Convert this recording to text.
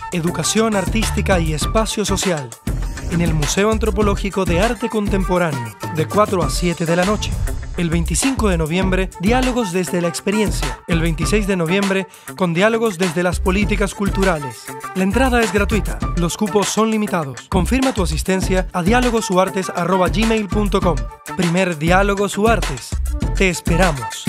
educación artística y espacio social en el Museo Antropológico de Arte Contemporáneo, de 4 a 7 de la noche. El 25 de noviembre, diálogos desde la experiencia. El 26 de noviembre, con diálogos desde las políticas culturales. La entrada es gratuita, los cupos son limitados. Confirma tu asistencia a dialogosuartes@gmail.com. Primer Diálogo Suartes. Te esperamos.